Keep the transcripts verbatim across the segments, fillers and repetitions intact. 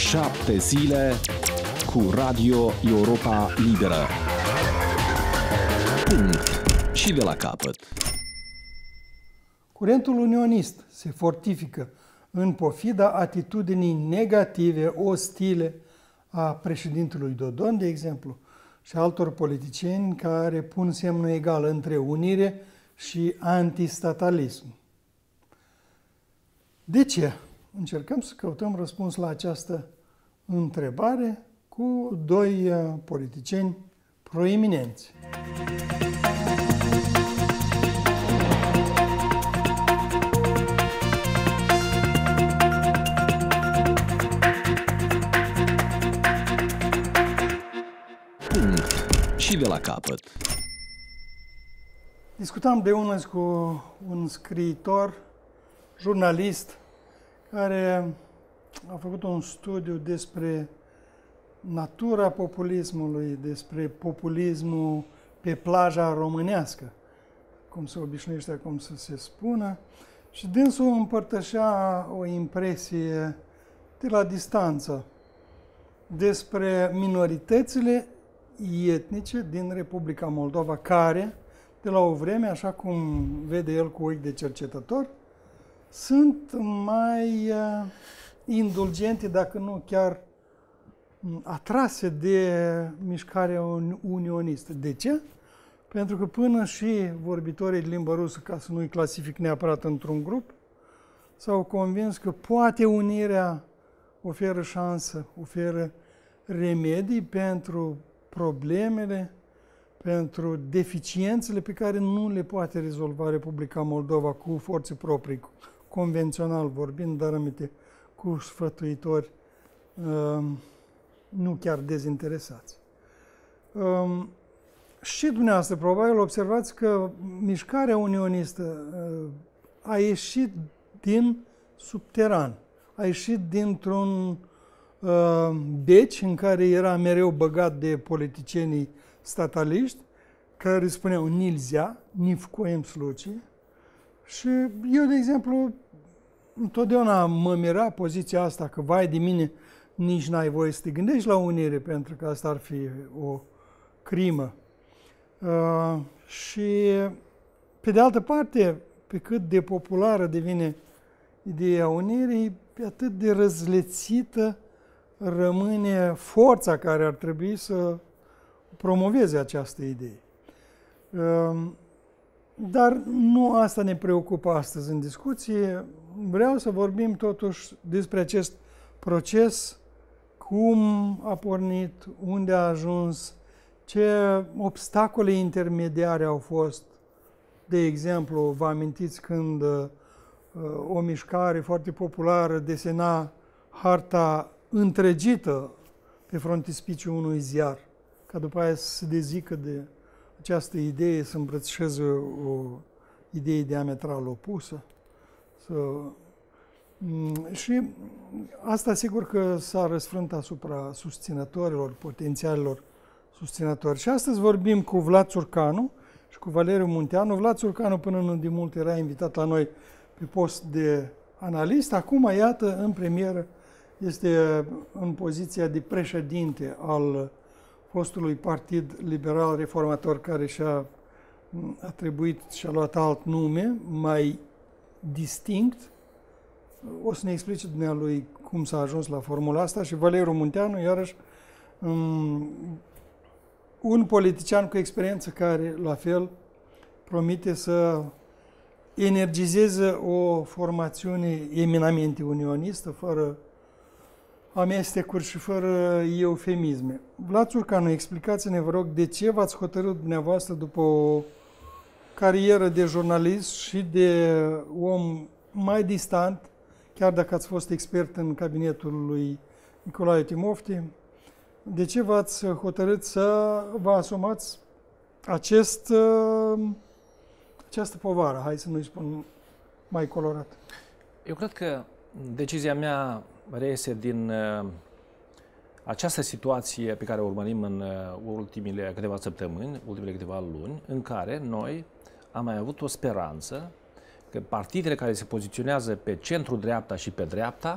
Șapte zile cu Radio Europa Liberă. Punct. Și de la capăt. Curentul unionist se fortifică în pofida atitudinii negative, ostile a președintelui Dodon, de exemplu, și altor politicieni care pun semnul egal între unire și antistatalism. De ce? Încercăm să căutăm răspuns la această întrebare cu doi politicieni proeminenți. Punct. Și de la capăt. Discutam de unul cu un scriitor, jurnalist, care a făcut un studiu despre natura populismului, despre populismul pe plaja românească, cum se obișnuiește acum să se spună, și dânsul împărtășea o impresie de la distanță despre minoritățile etnice din Republica Moldova, care, de la o vreme, așa cum vede el cu ochi de cercetător, sunt mai uh, indulgente, dacă nu chiar atrase de mișcarea unionistă. De ce? Pentru că până și vorbitorii de limbă rusă, ca să nu-i clasific neapărat într-un grup, s-au convins că poate unirea oferă șansă, oferă remedii pentru problemele, pentru deficiențele pe care nu le poate rezolva Republica Moldova cu forțe proprii, convențional vorbind, dar aminte, cu sfătuitori nu chiar dezinteresați. Și dumneavoastră, probabil, observați că mișcarea unionistă a ieșit din subteran, a ieșit dintr-un beci în care era mereu băgat de politicienii stataliști, care spuneau nilzea, ni вкоем случае. Și eu, de exemplu, întotdeauna mă mira poziția asta, că vai de mine, nici n-ai voie să te gândești la unire, pentru că asta ar fi o crimă. Uh, și, pe de altă parte, pe cât de populară devine ideea unirii, pe atât de răzlețită rămâne forța care ar trebui să promoveze această idee. Dar nu asta ne preocupă astăzi în discuție. Vreau să vorbim totuși despre acest proces, cum a pornit, unde a ajuns, ce obstacole intermediare au fost. De exemplu, vă amintiți când o mișcare foarte populară desena harta întregită pe frontispiciul unui ziar, ca după aia să se dezică de această idee, să îmbrățișeze o idee diametral opusă. Să... Și asta sigur că s-a răsfrânt asupra susținătorilor, potențialilor susținători. Și astăzi vorbim cu Vlad Țurcanu și cu Valeriu Munteanu. Vlad Țurcanu până nu de mult era invitat la noi pe post de analist. Acum, iată, în premieră, este în poziția de președinte al fostului Partid Liberal Reformator, care și-a atribuit și-a luat alt nume, mai distinct. O să ne explice dumnealui cum s-a ajuns la formula asta. Și Valeriu Munteanu, iarăși, un politician cu experiență care, la fel, promite să energizeze o formațiune eminamente unionistă, fără amestecuri și fără eufemisme. Vlad Țurcanu, explicați-ne, vă rog, de ce v-ați hotărât dumneavoastră, după o carieră de jurnalist și de om mai distant, chiar dacă ați fost expert în cabinetul lui Nicolae Timofti, de ce v-ați hotărât să vă asumați acest, această povară, hai să nu-i spun mai colorat? Eu cred că decizia mea reiese din uh, această situație pe care o urmărim în uh, ultimile câteva săptămâni, ultimele câteva luni, în care noi am mai avut o speranță că partidele care se poziționează pe centru-dreapta și pe dreapta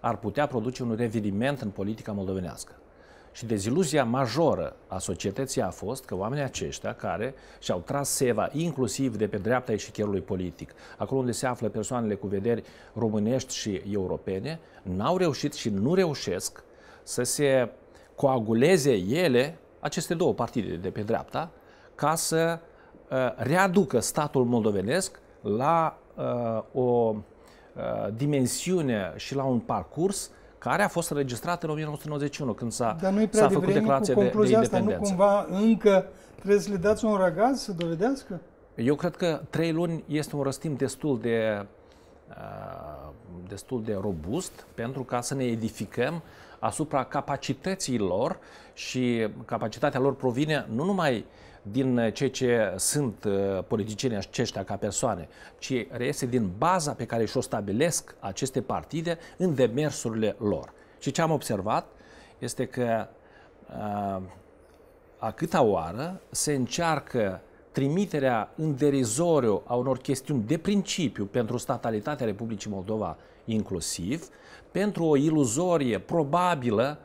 ar putea produce un reveniment în politica moldovenească. Și deziluzia majoră a societății a fost că oamenii aceștia care și-au tras seva inclusiv de pe dreapta eșichierului politic, acolo unde se află persoanele cu vederi românești și europene, n-au reușit și nu reușesc să se coaguleze ele, aceste două partide de pe dreapta, ca să uh, readucă statul moldovenesc la uh, o uh, dimensiune și la un parcurs care a fost înregistrat în o mie nouă sute nouăzeci și unu, când s-a făcut declarația de, de independență. Nu cumva încă trebuie să le dați un răgaz să dovedească? Eu cred că trei luni este un răstimp destul de, uh, destul de robust pentru ca să ne edificăm asupra capacității lor, și capacitatea lor provine nu numai din ceea ce sunt uh, politicienii aceștia ca persoane, ci reiese din baza pe care și-o stabilesc aceste partide în demersurile lor. Și ce am observat este că uh, a câta oară se încearcă trimiterea în derizoriu a unor chestiuni de principiu pentru statalitatea Republicii Moldova inclusiv, pentru o iluzorie probabilă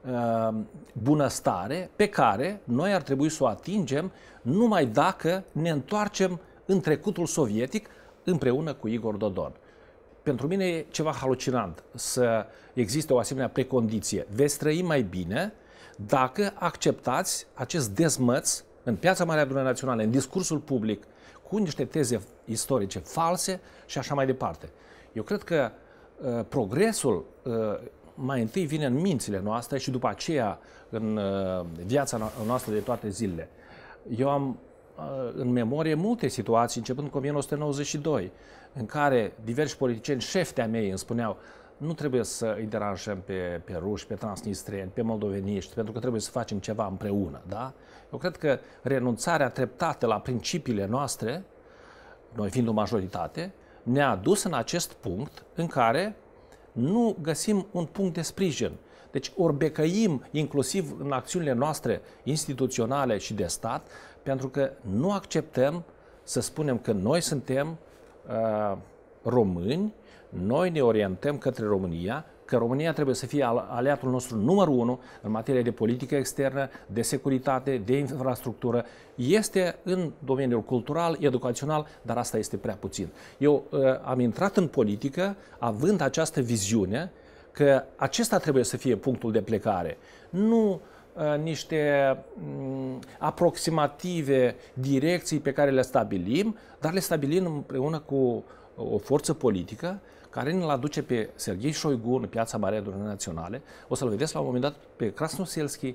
bunăstare pe care noi ar trebui să o atingem numai dacă ne întoarcem în trecutul sovietic împreună cu Igor Dodon. Pentru mine e ceva halucinant să existe o asemenea precondiție. Veți trăi mai bine dacă acceptați acest dezmăț în piața Marea Adunare Națională, în discursul public, cu niște teze istorice false și așa mai departe. Eu cred că uh, progresul uh, mai întâi vine în mințile noastre și după aceea în uh, viața noastră de toate zilele. Eu am uh, în memorie multe situații, începând cu o mie nouă sute nouăzeci și doi, în care diversi politicieni șefi de-a mei îmi spuneau: nu trebuie să îi deranjăm pe, pe ruși, pe transnistreni, pe moldoveniști, pentru că trebuie să facem ceva împreună. Da? Eu cred că renunțarea treptată la principiile noastre, noi fiind o majoritate, ne-a dus în acest punct în care nu găsim un punct de sprijin. Deci ori becăim inclusiv în acțiunile noastre instituționale și de stat, pentru că nu acceptăm să spunem că noi suntem uh, români, noi ne orientăm către România, că România trebuie să fie aliatul nostru numărul unu în materie de politică externă, de securitate, de infrastructură. Este în domeniul cultural, educațional, dar asta este prea puțin. Eu uh, am intrat în politică având această viziune că acesta trebuie să fie punctul de plecare. Nu uh, niște um, aproximative direcții pe care le stabilim, dar le stabilim împreună cu o forță politică care ne-l aduce pe Serghei Șoigu în piața Marea Adunare Naționale. O să-l vedeți la un moment dat pe Krasnoselski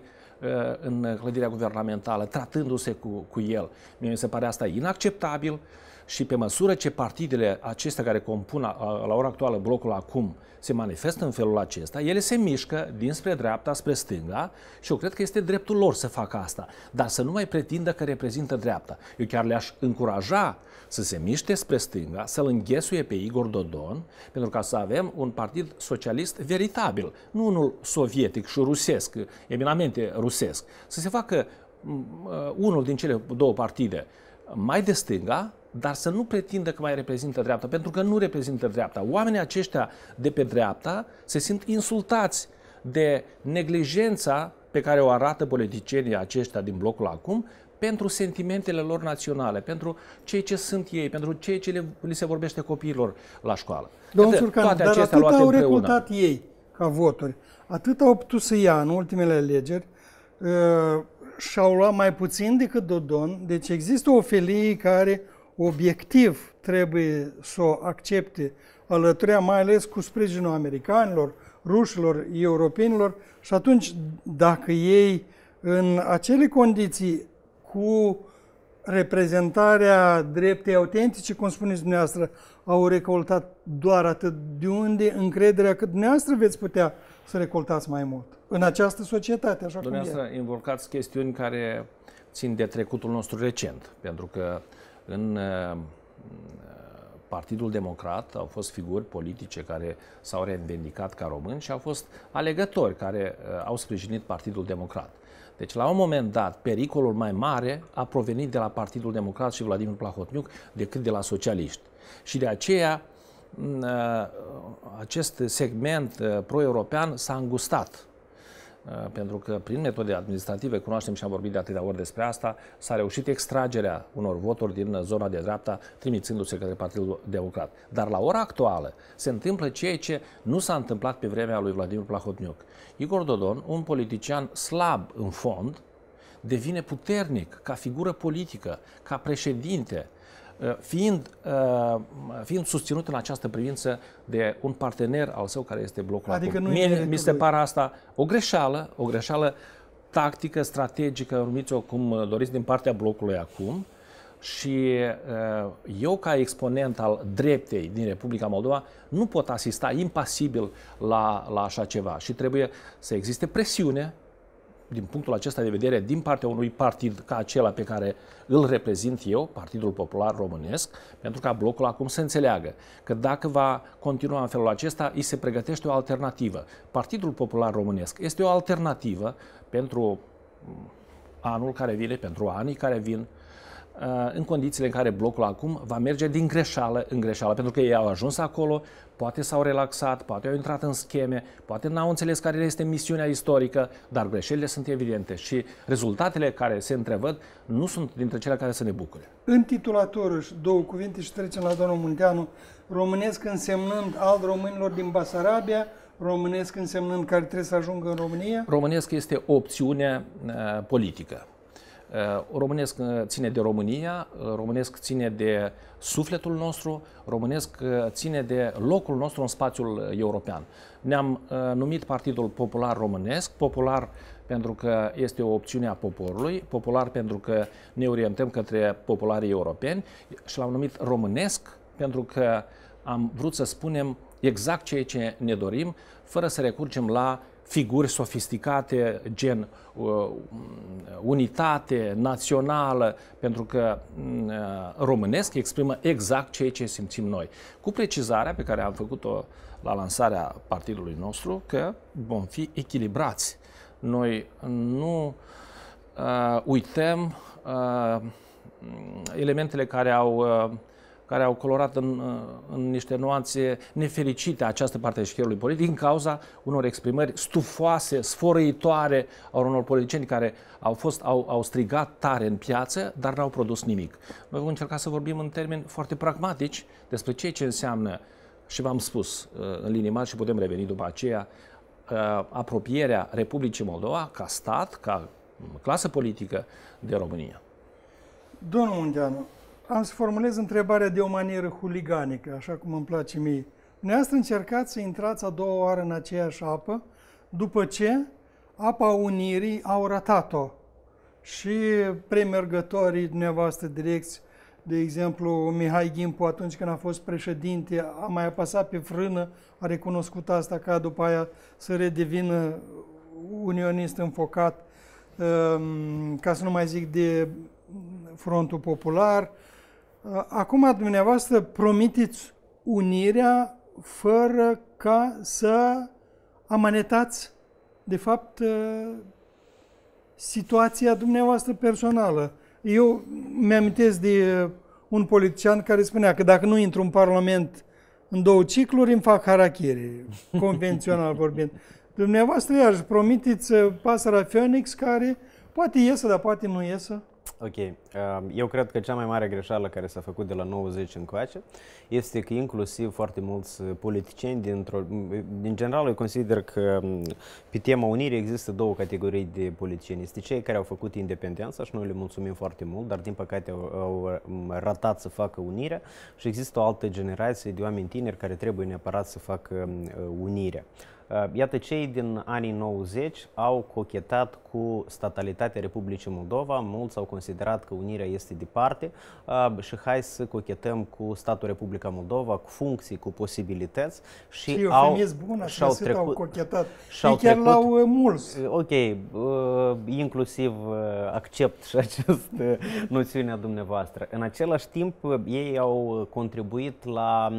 în clădirea guvernamentală, tratându-se cu, cu el. Mie mi se pare asta inacceptabil și pe măsură ce partidele acestea care compun la ora actuală blocul acum se manifestă în felul acesta, ele se mișcă dinspre dreapta, spre stânga și eu cred că este dreptul lor să facă asta, dar să nu mai pretindă că reprezintă dreapta. Eu chiar le-aș încuraja să se miște spre stânga, să-l înghesuie pe Igor Dodon, pentru ca să avem un partid socialist veritabil, nu unul sovietic și rusesc, eminamente rusesc. Să se facă unul din cele două partide mai de stânga, dar să nu pretindă că mai reprezintă dreapta, pentru că nu reprezintă dreapta. Oamenii aceștia de pe dreapta se simt insultați de neglijența pe care o arată politicienii aceștia din blocul acum pentru sentimentele lor naționale, pentru ceea ce sunt ei, pentru ceea ce le, li se vorbește copiilor la școală. Domnul Țurcan, dar atât au recrutat ei ca voturi, atât au putut să ia în ultimele alegeri, uh, și-au luat mai puțin decât Dodon, deci există o felie care obiectiv trebuie să o accepte alăturea, mai ales cu sprijinul americanilor, rușilor, europenilor, și atunci dacă ei în acele condiții cu reprezentarea dreptei autentice, cum spuneți dumneavoastră, au recoltat doar atât, de unde încrederea că dumneavoastră veți putea să recoltați mai mult în această societate, așa cum e. Dumneavoastră invocați chestiuni care țin de trecutul nostru recent, pentru că în Partidul Democrat au fost figuri politice care s-au reînvendicat ca români și au fost alegători care au sprijinit Partidul Democrat. Deci, la un moment dat, pericolul mai mare a provenit de la Partidul Democrat și Vladimir Plahotniuc decât de la socialiști. Și de aceea acest segment pro-european s-a îngustat. Pentru că prin metode administrative, cunoaștem și am vorbit de atâtea ori despre asta, s-a reușit extragerea unor voturi din zona de dreapta, trimițându-se către Partidul Democrat. Dar la ora actuală se întâmplă ceea ce nu s-a întâmplat pe vremea lui Vladimir Plahotniuc. Igor Dodon, un politician slab în fond, devine puternic ca figură politică, ca președinte, fiind, fiind susținut în această privință de un partener al său care este blocul adică acum. Nu Mie mi se pare asta o greșeală, o greșeală tactică, strategică, numiți-o cum doriți, din partea blocului acum. Și eu, ca exponent al dreptei din Republica Moldova, nu pot asista impasibil la, la așa ceva. Și trebuie să existe presiune, din punctul acesta de vedere, din partea unui partid ca acela pe care îl reprezint eu, Partidul Popular Românesc, pentru ca blocul acum să înțeleagă că dacă va continua în felul acesta, îi se pregătește o alternativă. Partidul Popular Românesc este o alternativă pentru anul care vine, pentru anii care vin, în condițiile în care blocul acum va merge din greșeală în greșeală, pentru că ei au ajuns acolo, poate s-au relaxat, poate au intrat în scheme, poate n-au înțeles care este misiunea istorică, dar greșelile sunt evidente și rezultatele care se întrevăd nu sunt dintre cele care să ne bucure. În titulatorul, două cuvinte și trecem la domnul Munteanu, românesc însemnând al românilor din Basarabia, românesc însemnând care trebuie să ajungă în România? Românesc este o opțiune uh, politică. Românesc ține de România, românesc ține de sufletul nostru, românesc ține de locul nostru în spațiul european. Ne-am numit Partidul Popular Românesc, popular pentru că este o opțiune a poporului, popular pentru că ne orientăm către popularii europeni și l-am numit românesc pentru că am vrut să spunem exact ceea ce ne dorim, fără să recurgem la figuri sofisticate, gen uh, unitate națională, pentru că uh, românesc exprimă exact ceea ce simțim noi. Cu precizarea pe care am făcut-o la lansarea partidului nostru, că vom fi echilibrați. Noi nu uh, uităm uh, elementele care au uh, care au colorat în, în niște nuanțe nefericite această parte a șcherului politic din cauza unor exprimări stufoase, sfărăitoare a unor politicieni care au, fost, au, au strigat tare în piață, dar n-au produs nimic. Noi vom încerca să vorbim în termeni foarte pragmatici despre ceea ce înseamnă, și v-am spus în linii mari și putem reveni după aceea, apropierea Republicii Moldova ca stat, ca clasă politică de România. Domnul Munteanu, am să formulez întrebarea de o manieră huliganică, așa cum îmi place mie. Dumneavoastră încercați să intrați a doua oară în aceeași apă, după ce apa unirii au ratat-o. Și premergătorii dumneavoastră direcți, de exemplu Mihai Gimpu, atunci când a fost președinte, a mai apăsat pe frână, a recunoscut asta ca după aia să redevină unionist înfocat, ca să nu mai zic de Frontul Popular. Acum, dumneavoastră, promiteți unirea fără ca să amanetați, de fapt, situația dumneavoastră personală. Eu mi-amintesc de un politician care spunea că dacă nu intru în Parlament în două cicluri, îmi fac harakiri, convențional vorbind. Dumneavoastră, iarăși, promiteți pasărea Phoenix, care poate iesă, dar poate nu iesă. Ok. Eu cred că cea mai mare greșeală care s-a făcut de la nouăzeci încoace este că inclusiv foarte mulți politicieni, din general, eu consider că pe tema unirii există două categorii de politicieni. Este cei care au făcut independența și noi le mulțumim foarte mult, dar din păcate au, au ratat să facă unirea și există o altă generație de oameni tineri care trebuie neapărat să facă unirea. Iată, cei din anii nouăzeci au cochetat cu statalitatea Republicii Moldova, mulți au considerat că unirea este departe și hai să cochetăm cu statul Republica Moldova, cu funcții, cu posibilități. Și și au, bună, și și-au trecut, au cochetat. Și-au chiar trecut, l-au mulți. Ok, inclusiv accept și această noțiune a dumneavoastră. În același timp, ei au contribuit la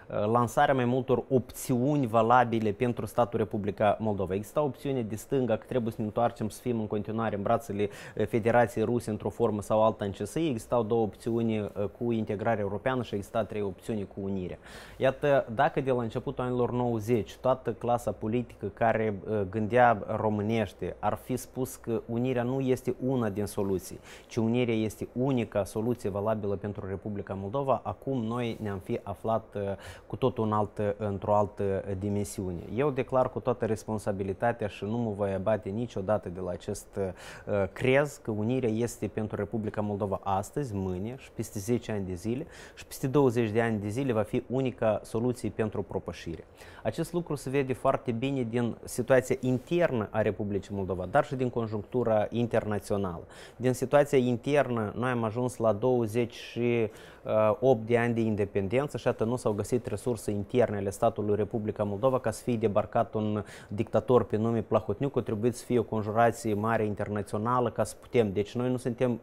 lansarea mai multor opțiuni valabile pentru statul Republica Moldova. Exista opțiune de stânga că trebuie să ne întoarcem să fim în continuare în brațele Federației Ruse într-o formă sau alta în C S I. Existau două opțiuni cu integrare europeană și exista trei opțiuni cu unire. Iată, dacă de la începutul anilor nouăzeci toată clasa politică care gândea românește ar fi spus că unirea nu este una din soluții, ci unirea este unica soluție valabilă pentru Republica Moldova, acum noi ne-am fi aflat cu totul în altă, într-o altă dimensiune. Eu declar cu toată responsabilitatea și nu mă voi abate niciodată de la acest uh, crez că unirea este pentru Republica Moldova astăzi, mâine și peste zece ani de zile și peste douăzeci de ani de zile va fi unica soluție pentru propășire. Acest lucru se vede foarte bine din situația internă a Republicii Moldova, dar și din conjunctura internațională. Din situația internă, noi am ajuns la douăzeci și opt de ani de independență și atât nu s-au găsit resurse interne ale statului Republica Moldova ca să fie debarcat un dictator pe nume Plahotniuc, a trebuit să fie o conjurație mare internațională ca să putem. Deci noi nu suntem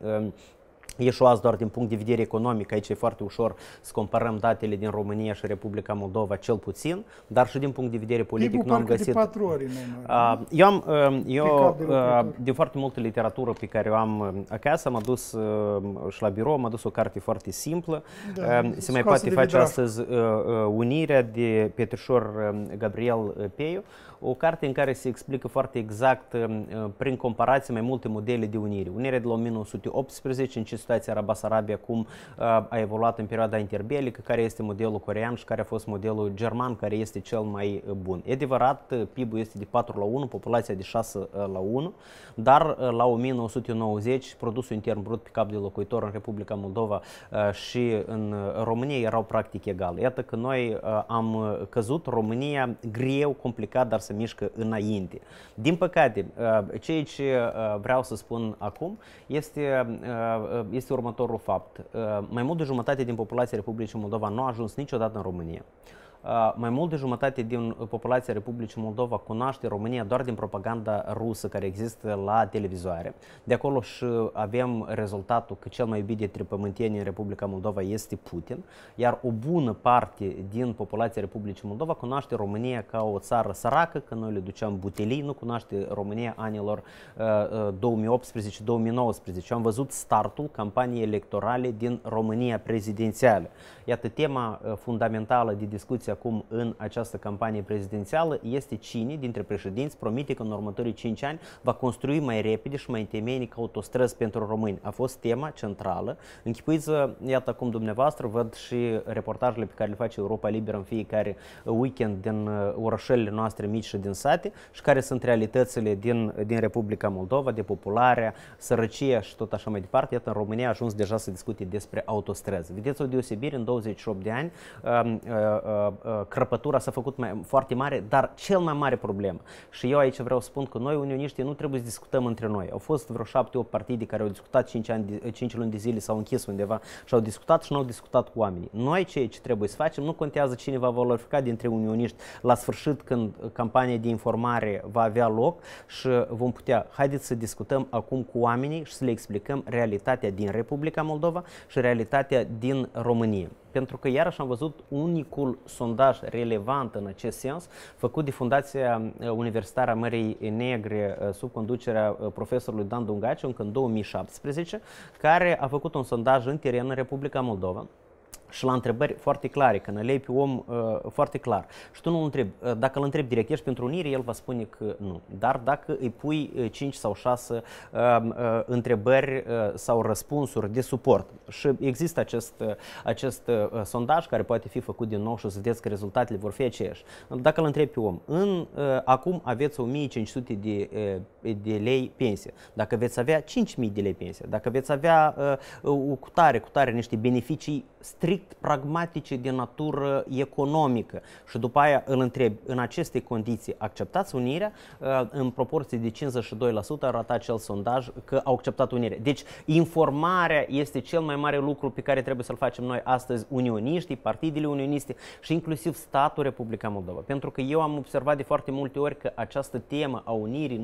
ieșuați doar din punct de vedere economic, aici e foarte ușor să comparăm datele din România și Republica Moldova cel puțin, dar și din punct de vedere politic nu am găsit. De patru ori, uh, eu am, uh, eu, uh, de foarte multă literatură pe care o am acasă, am adus uh, și la birou, am adus o carte foarte simplă, da, uh, se mai poate face astăzi uh, uh, Unirea de Petrișor uh, Gabriel Peiu, o carte în care se explică foarte exact, uh, prin comparație, mai multe modele de unire. Unirea de la o mie nouă sute optsprezece, în ce situația Rabasarabia, cum uh, a evoluat în perioada interbelică, care este modelul coreean și care a fost modelul german, care este cel mai bun. E adevărat, P I B-ul este de patru la unu, populația de șase la unu, dar uh, la o mie nouă sute nouăzeci, produsul intern brut pe cap de locuitor în Republica Moldova uh, și în România erau practic egale. Iată că noi uh, am căzut, România greu, complicat, dar se mișcă înainte. Din păcate, uh, ceea ce uh, vreau să spun acum este uh, este următorul fapt. Mai mult de jumătate din populația Republicii Moldova nu a ajuns niciodată în România. Uh, mai mult de jumătate din populația Republicii Moldova cunoaște România doar din propaganda rusă care există la televizoare. De acolo și avem rezultatul că cel mai iubit de tripământeni în Republica Moldova este Putin, iar o bună parte din populația Republicii Moldova cunoaște România ca o țară săracă, că noi le duceam butelii, nu cunoaște România anilor uh, două mii optsprezece două mii nouăsprezece. Am văzut startul campaniei electorale din România prezidențială. Iată, tema uh, fundamentală de discuție acum în această campanie prezidențială este cine dintre președinți promite că în următorii cinci ani va construi mai repede și mai temeinic autostrăzi pentru români. A fost tema centrală. Închipuiți, iată acum dumneavoastră, văd și reportajele pe care le face Europa Liberă în fiecare weekend din orășelele noastre mici și din sate și care sunt realitățile din, din Republica Moldova, depopularea, sărăcia și tot așa mai departe. Iată, în România a ajuns deja să discute despre autostrăzi. Vedeți o deosebire, în douăzeci și opt de ani uh, uh, uh, crăpătura s-a făcut mai, foarte mare, dar cel mai mare problemă. Și eu aici vreau să spun că noi, unioniștii, nu trebuie să discutăm între noi. Au fost vreo șapte opt partide care au discutat cinci, ani de, cinci luni de zile, s-au închis undeva și au discutat și nu au discutat cu oamenii. Noi ceea ce trebuie să facem, nu contează cine va valorifica dintre unioniști la sfârșit când campania de informare va avea loc și vom putea, haideți să discutăm acum cu oamenii și să le explicăm realitatea din Republica Moldova și realitatea din România. Pentru că iarăși am văzut unicul sondaj relevant în acest sens, făcut de Fundația Universitară a Mării Negre sub conducerea profesorului Dan Dungaciu încă în două mii șaptesprezece, care a făcut un sondaj în teren în Republica Moldova. Și la întrebări foarte clare, că ne lei pe om uh, foarte clar. Și tu nu îl întrebi, uh, dacă îl întrebi direct, ești pentru unire, el va spune că nu. Dar dacă îi pui cinci sau șase uh, uh, întrebări uh, sau răspunsuri de suport și există acest, uh, acest uh, sondaj care poate fi făcut din nou și să vedeți că rezultatele vor fi aceiași. Dacă îl întrebi pe om, în, uh, acum aveți o mie cinci sute de, uh, de lei pensie, dacă veți avea cinci mii de lei pensie, dacă veți avea uh, cu tare, cu tare niște beneficii strict pragmatice de natură economică și după aia îl întreb, în aceste condiții acceptați unirea? În proporție de cincizeci și doi la sută arată acel sondaj că au acceptat unirea. Deci informarea este cel mai mare lucru pe care trebuie să-l facem noi astăzi, unioniștii, partidele unioniste și inclusiv statul Republica Moldova. Pentru că eu am observat de foarte multe ori că această temă a unirii nu se pune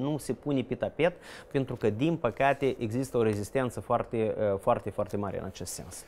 pune pitapet, pentru că, din păcate, există o rezistență foarte, foarte, foarte mare în acest sens.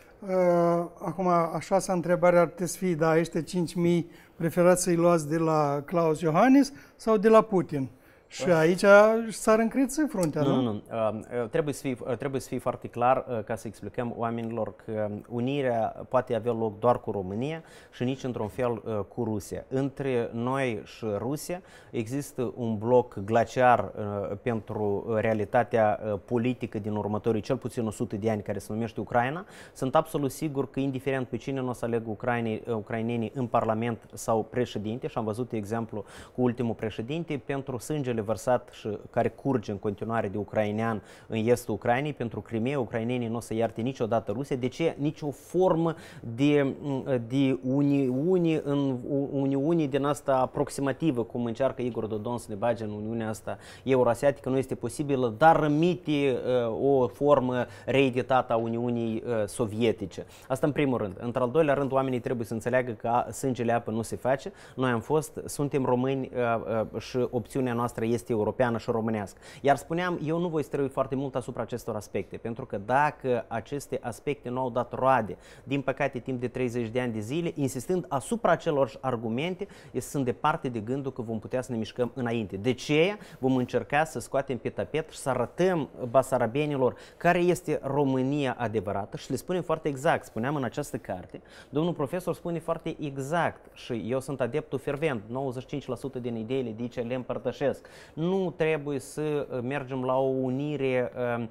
Acum, a șasea întrebare ar putea să fie, da, ăștia cinci mii preferați să-i luați de la Klaus Iohannis sau de la Putin? Și aici s-ar încreți fruntea, nu? Nu, nu, nu. Trebuie să fie, trebuie să fie foarte clar ca să explicăm oamenilor că unirea poate avea loc doar cu România și nici într-un fel cu Rusia. Între noi și Rusia există un bloc glaciar pentru realitatea politică din următorii cel puțin o sută de ani, care se numește Ucraina. Sunt absolut sigur că, indiferent pe cine nu o să aleg ucrainenii, ucrainenii în Parlament sau președinte, și am văzut exemplu cu ultimul președinte, pentru sângele vărsat și care curge în continuare de ucrainean în estul Ucrainei, pentru Crimea, ucrainenii nu o să ierte niciodată Rusia. De ce? Nici o formă de, de uniune, în uniune din asta aproximativă, cum încearcă Igor Dodon să ne bage în Uniunea asta euroasiatică, nu este posibilă, dar rămite uh, o formă reeditată a Uniunii uh, sovietice. Asta în primul rând. Într-al doilea rând, oamenii trebuie să înțeleagă că sângele apă nu se face. Noi am fost, suntem români uh, uh, și opțiunea noastră este europeană și românească. Iar spuneam, eu nu voi străui foarte mult asupra acestor aspecte, pentru că dacă aceste aspecte nu au dat roade, din păcate timp de treizeci de ani de zile, insistând asupra acelor argumente, sunt departe de gândul că vom putea să ne mișcăm înainte. De ce vom încerca să scoatem pe tapet și să arătăm basarabenilor care este România adevărată și le spunem foarte exact. Spuneam în această carte, domnul profesor spune foarte exact și eu sunt adeptul fervent, nouăzeci și cinci la sută din ideile de aici le împărtășesc. Nu trebuie să mergem la o unire uh,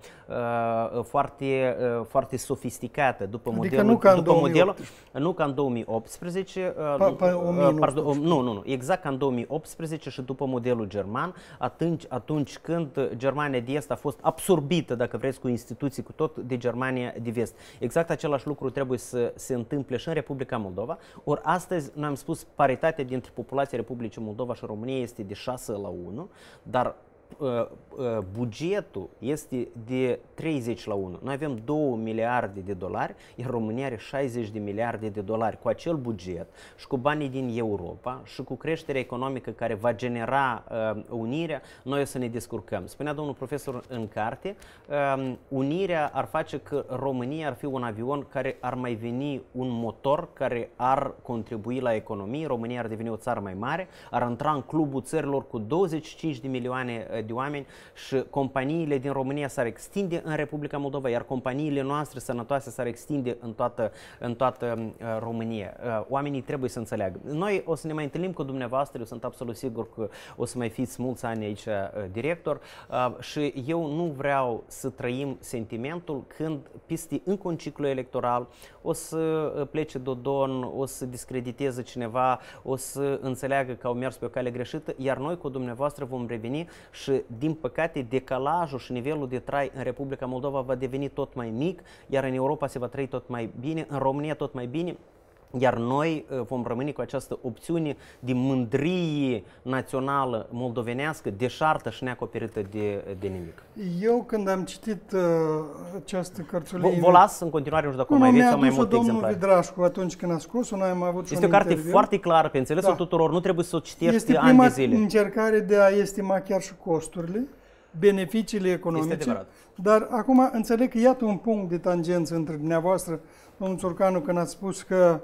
uh, foarte, uh, foarte sofisticată după adică modelul, nu ca după modelul, nu ca în două mii optsprezece, uh, pa, pa, uh, pardon, uh, nu, nu, nu, exact ca în două mii optsprezece și după modelul german, atunci, atunci când Germania de Est a fost absorbită, dacă vreți, cu instituții cu tot de Germania de Vest. Exact același lucru trebuie să se întâmple și în Republica Moldova. Ori astăzi, noi am spus, paritatea dintre populația Republicii Moldova și România este de șase la unu, dar uh, uh, bugetul este de treizeci la unu. Noi avem două miliarde de dolari, iar România are șaizeci de miliarde de dolari. Cu acel buget și cu banii din Europa și cu creșterea economică care va genera uh, unirea, noi o să ne descurcăm. Spunea domnul profesor în carte, uh, unirea ar face că România ar fi un avion care ar mai veni un motor care ar contribui la economie, România ar deveni o țară mai mare, ar intra în clubul țărilor cu douăzeci și cinci de milioane de oameni și companiile din România s-ar extinde în Republica Moldova, iar companiile noastre sănătoase s-ar extinde în toată, în toată uh, România. Uh, oamenii trebuie să înțeleagă. Noi o să ne mai întâlnim cu dumneavoastră, eu sunt absolut sigur că o să mai fiți mulți ani aici uh, director uh, și eu nu vreau să trăim sentimentul când peste încă un ciclu electoral o să plece Dodon, o să discrediteze cineva, o să înțeleagă că au mers pe o cale greșită, iar noi cu dumneavoastră vom reveni și, din păcate, decalajul și nivelul de trai în Republica Moldova va deveni tot mai mic, iar în Europa se va trăi tot mai bine, în România tot mai bine, iar noi vom rămâne cu această opțiune de mândrie națională moldovenească, deșartă și neacoperită de, de nimic. Eu, când am citit uh, această cărțulie... Vă las în continuare, nu știu dacă mai aveți sau mai multe exemplare. domnul Vidrașcu atunci când a scos-o, noi am avut și Este o carte interviu. foarte clară, pe înțelesul da. tuturor, nu trebuie să o citești este ani de zile. Este prima încercare de a estima chiar și costurile, beneficiile economice, dar acum înțeleg că iată un punct de tangență între dumneavoastră, domnul Țurcanu, când ați spus că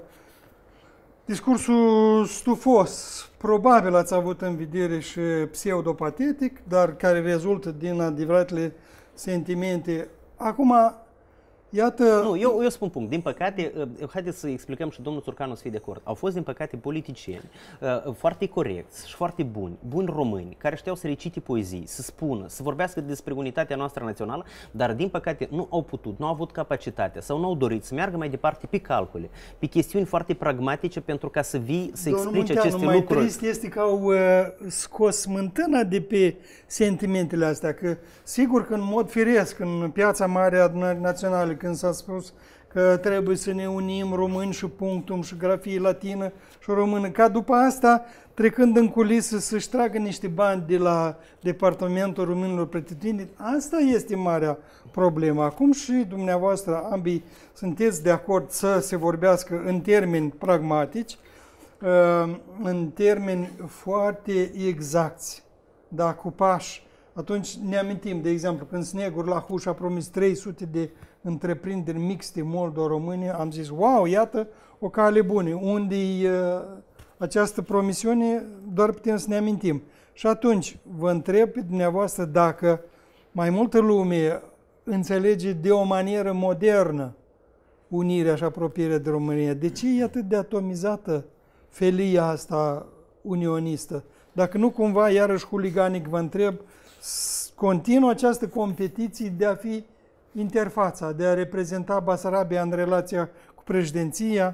discursul stufos, probabil ați avut în vedere și pseudopatetic, dar care rezultă din adevăratele sentimente. Acum, iată... Nu, eu, eu spun punct. Din păcate, haideți să explicăm și domnul Țurcanu să fie de acord. Au fost, din păcate, politicieni uh, foarte corecți și foarte buni, buni români, care știau să recite poezii, să spună, să vorbească despre unitatea noastră națională, dar, din păcate, nu au putut, nu au avut capacitatea sau nu au dorit să meargă mai departe pe calcule, pe chestiuni foarte pragmatice pentru ca să vii, să Domnul explice Munteanu, aceste mai lucruri. trist este că au uh, scos smântâna de pe sentimentele astea, că sigur că în mod firesc, în piața mare a Adunării Naționale, când s-a spus că trebuie să ne unim români și punctum și grafie latină și română, ca după asta, trecând în culisă, să-și tragă niște bani de la Departamentul Românilor Pretutindeni, asta este marea problemă. Acum și dumneavoastră, ambii, sunteți de acord să se vorbească în termeni pragmatici, în termeni foarte exacti, da, cu pași Atunci ne amintim, de exemplu, când Snegur la Huș a promis trei sute de întreprinderi mixte moldo-române, am zis, wow, iată o cale bună. Unde e uh, această promisiune, doar putem să ne amintim. Și atunci vă întreb pe dumneavoastră dacă mai multă lume înțelege de o manieră modernă unirea și apropierea de România. De ce e atât de atomizată felia asta unionistă? Dacă nu cumva, iarăși huliganic vă întreb, continuă această competiție de a fi interfața, de a reprezenta Basarabia în relația cu președinția,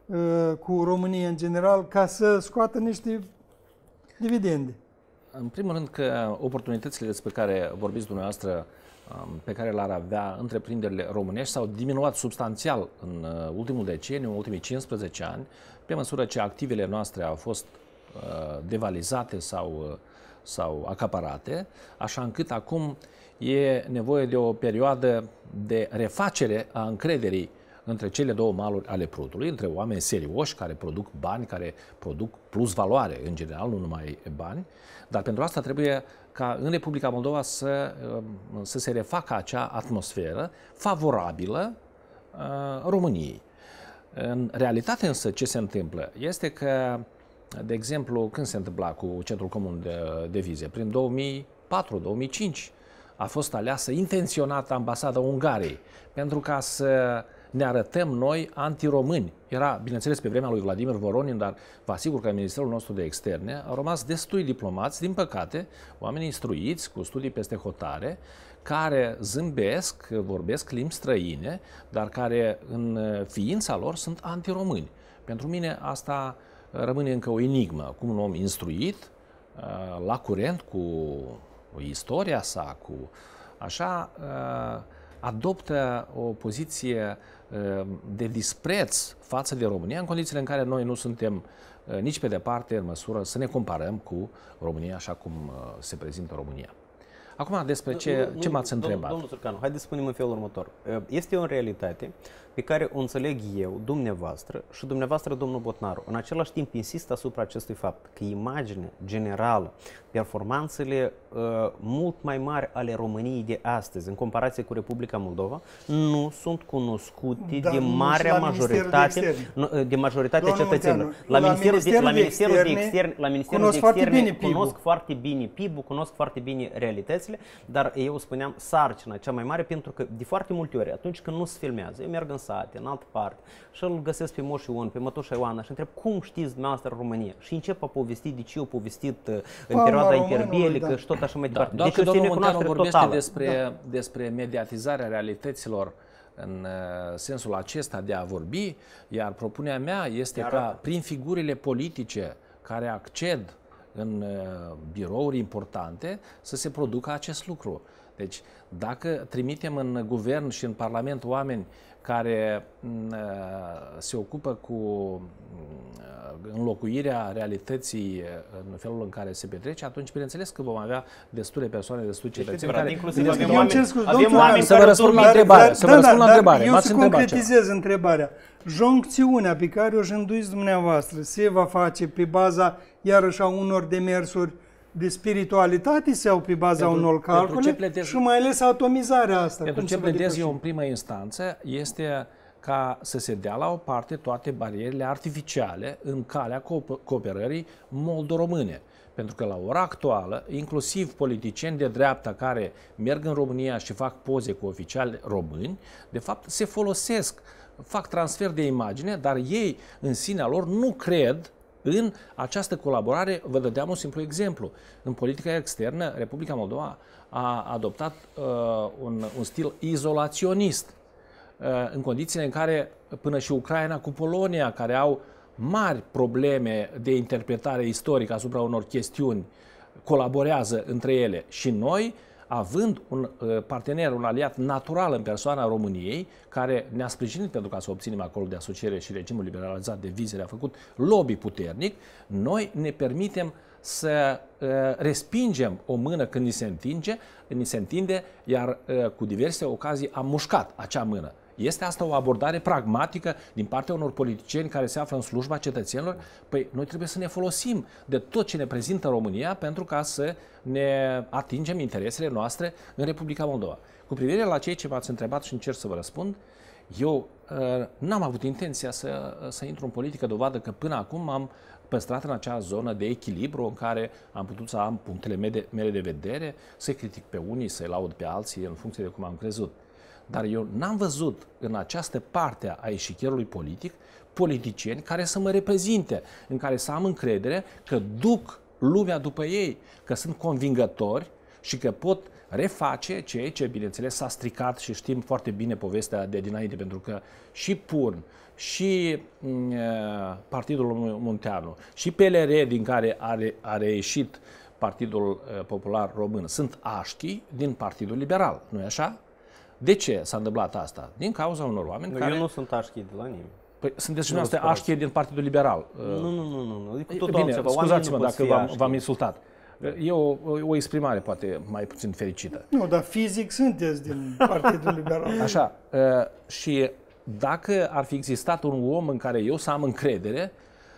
cu România în general, ca să scoată niște dividende. În primul rând că oportunitățile despre care vorbiți dumneavoastră, pe care le-ar avea întreprinderile românești, s-au diminuat substanțial în ultimul deceniu, în ultimii cincisprezece ani, pe măsură ce activele noastre au fost devalizate sau, sau acaparate, așa încât acum e nevoie de o perioadă de refacere a încrederii între cele două maluri ale Prutului, între oameni serioși care produc bani, care produc plus valoare în general, nu numai bani, dar pentru asta trebuie ca în Republica Moldova să, să se refacă acea atmosferă favorabilă uh, României. În realitate însă ce se întâmplă este că, de exemplu, când se întâmpla cu Centrul Comun de, de Vize? Prin două mii patru două mii cinci a fost aleasă intenționat ambasada Ungariei pentru ca să ne arătăm noi antiromâni. Era, bineînțeles, pe vremea lui Vladimir Voronin, dar vă asigur că în Ministerul nostru de Externe au rămas destui diplomați, din păcate, oameni instruiți, cu studii peste hotare, care zâmbesc, vorbesc limbi străine, dar care în ființa lor sunt antiromâni. Pentru mine asta rămâne încă o enigmă. Cum un om instruit, la curent cu istoria sa, cu așa, adoptă o poziție de dispreț față de România, în condițiile în care noi nu suntem nici pe departe în măsură să ne comparăm cu România așa cum se prezintă România. Acum, despre ce, ce m-ați întrebat? Domnul Țurcanu, haideți să spunem în felul următor. Este o realitate pe care o înțeleg eu, dumneavoastră și dumneavoastră, domnul Botnaru. În același timp, insist asupra acestui fapt, că imaginea generală, performanțele uh, mult mai mari ale României de astăzi, în comparație cu Republica Moldova, nu sunt cunoscute Dar de marea majoritate, de, de majoritatea cetățenilor. La, la Ministerul de, la Ministerul de Externe, la Ministerul de Externe cunosc foarte bine P I B-ul, cunosc foarte bine realitățile, dar eu spuneam sarcina cea mai mare, pentru că de foarte multe ori, atunci când nu se filmează, eu merg în sate, în altă parte, și îl găsesc pe Moș Ion, pe mătușa Ioana și întreb cum știți dumneavoastră România? Și încep a povesti de ce au povestit uh, în perioada interbelică da. și tot așa mai da. departe. Doar Deci că domnul Munteanu vorbește totală. despre, da. despre mediatizarea realităților în uh, sensul acesta de a vorbi, iar propunerea mea este Iar ca prin figurile politice care acced în uh, birouri importante să se producă acest lucru. Deci, dacă trimitem în guvern și în parlament oameni care uh, se ocupă cu uh, înlocuirea realității în felul în care se petrece, atunci, bineînțeles că vom avea destule persoane, destule cetățeni care... Inclusiv avem oameni, avem oameni să vă răspund la întrebare. Să vă răspund la întrebare. Eu să concretizez întrebarea. Joncțiunea pe care o jânduiți dumneavoastră se va face pe baza, iarăși, a unor demersuri de spiritualitate sau pe baza pentru, unor calcule pledez, și mai ales atomizarea asta? Pentru ce pledez eu în prima instanță este ca să se dea la o parte toate barierele artificiale în calea cooperării moldo-române. Pentru că la ora actuală, inclusiv politicieni de dreapta care merg în România și fac poze cu oficiali români, de fapt se folosesc, fac transfer de imagine, dar ei în sinea lor nu cred în această colaborare. Vă dădeam un simplu exemplu. În politica externă, Republica Moldova a adoptat uh, un, un stil izolaționist, uh, în condițiile în care până și Ucraina cu Polonia, care au mari probleme de interpretare istorică asupra unor chestiuni, colaborează între ele. Și noi, având un uh, partener, un aliat natural în persoana României, care ne-a sprijinit pentru ca să obținem acordul de asociere și regimul liberalizat de vize, a făcut lobby puternic, noi ne permitem să uh, respingem o mână când ni se întinge, ni se întinde, iar uh, cu diverse ocazii am mușcat acea mână. Este asta o abordare pragmatică din partea unor politicieni care se află în slujba cetățenilor? Păi noi trebuie să ne folosim de tot ce ne prezintă România pentru ca să ne atingem interesele noastre în Republica Moldova. Cu privire la ceea ce m-ați întrebat și încerc să vă răspund, eu uh, n-am avut intenția să, să intru în politică, dovadă că până acum am păstrat în acea zonă de echilibru în care am putut să am punctele mele, mele de vedere, să critic pe unii, să-i laud pe alții în funcție de cum am crezut. Dar eu n-am văzut în această parte a eșichierului politic politicieni care să mă reprezinte, în care să am încredere că duc lumea după ei, că sunt convingători și că pot reface ceea ce, bineînțeles, s-a stricat și știm foarte bine povestea de dinainte, pentru că și P U R N, și uh, Partidul Munteanu, și P L R, din care are, a reieșit Partidul uh, Popular Român, sunt așchi din Partidul Liberal, nu-i așa? De ce s-a întâmplat asta? Din cauza unor oameni eu care... Eu nu sunt așchi de la nimeni. Păi sunteți și dumneavoastră așchi din Partidul Liberal. Nu, nu, nu, nu. nu. Cu Bine, scuzați-mă dacă v-am insultat. E o, o exprimare poate mai puțin fericită. Nu, dar fizic sunteți din Partidul Liberal. Așa. Și dacă ar fi existat un om în care eu să am încredere,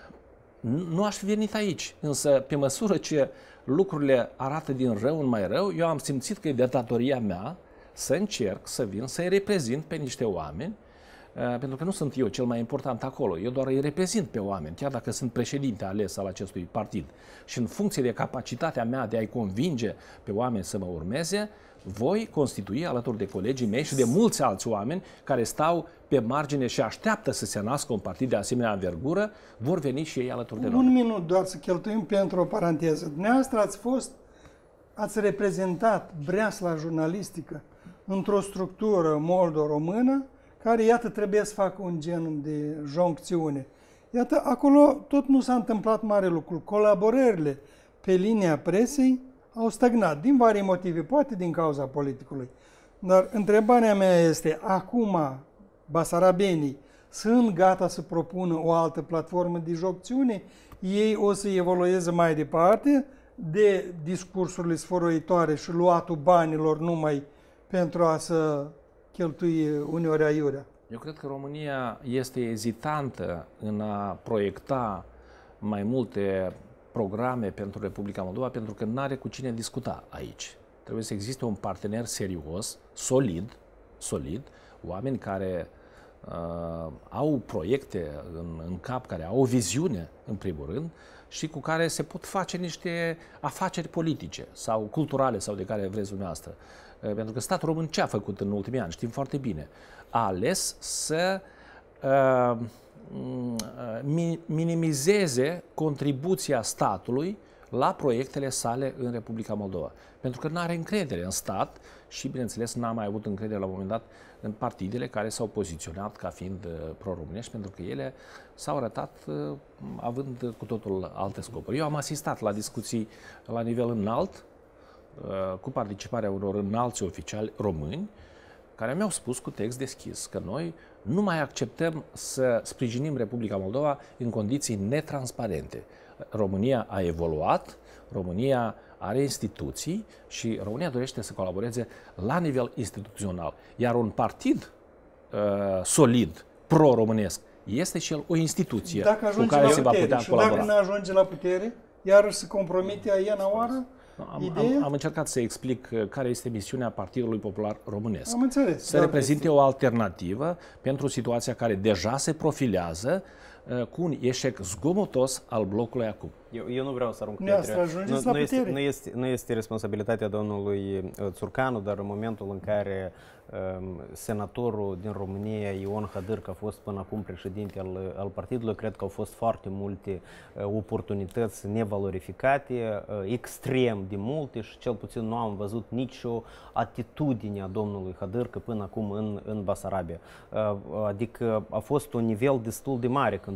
nu aș fi venit aici. Însă, pe măsură ce lucrurile arată din rău în mai rău, eu am simțit că e de datoria mea să încerc să vin să-i reprezint pe niște oameni, pentru că nu sunt eu cel mai important acolo, eu doar îi reprezint pe oameni, chiar dacă sunt președinte ales al acestui partid. Și în funcție de capacitatea mea de a-i convinge pe oameni să mă urmeze, voi constitui alături de colegii mei și de mulți alți oameni care stau pe margine și așteaptă să se nască un partid de asemenea învergură, vor veni și ei alături de noi. Un minut doar să cheltuim pentru o paranteză. Dumneavoastră ați fost, ați reprezentat breasla jurnalistică într-o structură moldo-română care, iată, trebuie să facă un gen de joncțiune. Iată, acolo tot nu s-a întâmplat mare lucru. Colaborările pe linia presei au stagnat, din vari motive, poate din cauza politicului. Dar întrebarea mea este, acum basarabenii sunt gata să propună o altă platformă de joncțiune? Ei o să evolueze mai departe de discursurile sfărăitoare și luatul banilor numai pentru a să cheltui uneori aiurea. Eu cred că România este ezitantă în a proiecta mai multe programe pentru Republica Moldova, pentru că nu are cu cine discuta aici. Trebuie să existe un partener serios, solid, solid, oameni care uh, au proiecte în, în cap, care au o viziune, în primul rând, și cu care se pot face niște afaceri politice sau culturale sau de care vreți dumneavoastră. Pentru că statul român ce a făcut în ultimii ani? Știm foarte bine. A ales să uh, minimizeze contribuția statului la proiectele sale în Republica Moldova. Pentru că nu are încredere în stat și, bineînțeles, n-a mai avut încredere la un moment dat în partidele care s-au poziționat ca fiind uh, pro-românești, pentru că ele s-au arătat uh, având cu totul alte scopuri. Eu am asistat la discuții la nivel înalt, cu participarea unor înalți oficiali români, care mi-au spus cu text deschis că noi nu mai acceptăm să sprijinim Republica Moldova în condiții netransparente. România a evoluat, România are instituții și România dorește să colaboreze la nivel instituțional. Iar un partid uh, solid, pro-românesc, este și el o instituție cu care se va putea și colabora. Dacă nu ajunge la putere, iarăși se compromite a iena oară? Am, am, am încercat să explic care este misiunea Partidului Popular Românesc. Am înțeles. Să reprezinte o alternativă pentru situația care deja se profilează cu un eșec zgomotos al blocului acum. Eu, eu nu vreau să arunc pietre. Nu, nu, este, nu, este, nu este responsabilitatea domnului Țurcanu, dar în momentul în care um, senatorul din România, Ion Hădârcă, a fost până acum președinte al, al partidului, cred că au fost foarte multe uh, oportunități nevalorificate, uh, extrem de multe și cel puțin nu am văzut nicio atitudine a domnului Hădârcă până acum în, în Basarabia. Uh, adică a fost un nivel destul de mare când